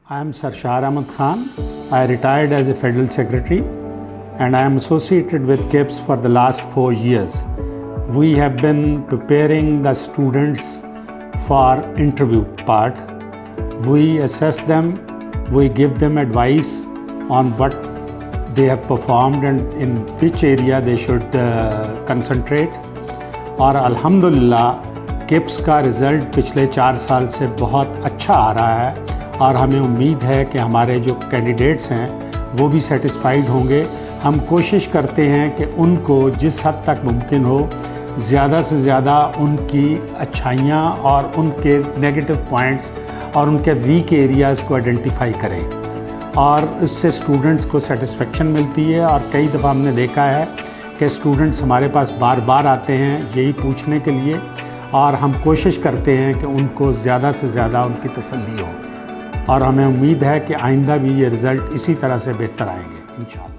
I am Sarshar Ahmad Khan. I retired as a Federal Secretary and I am associated with KIPS for the last 4 years. We have been preparing the students for interview part. We assess them, we give them advice on what they have performed and in which area they should concentrate. और अल्हम्दुलिल्लाह kips का result पिछले 4 साल से बहुत अच्छा आ रहा है और हमें उम्मीद है कि हमारे जो कैंडिडेट्स हैं वो भी सेटिस्फाइड होंगे। हम कोशिश करते हैं कि उनको जिस हद तक मुमकिन हो ज़्यादा से ज़्यादा उनकी अच्छाइयाँ और उनके नेगेटिव पॉइंट्स और उनके वीक एरियाज़ को आइडेंटिफाई करें और इससे स्टूडेंट्स को सेटिस्फेक्शन मिलती है। और कई दफ़ा हमने देखा है कि स्टूडेंट्स हमारे पास बार बार आते हैं यही पूछने के लिए और हम कोशिश करते हैं कि उनको ज़्यादा से ज़्यादा उनकी तसल्ली हो और हमें उम्मीद है कि आइंदा भी ये रिज़ल्ट इसी तरह से बेहतर आएंगे इंशाअल्लाह।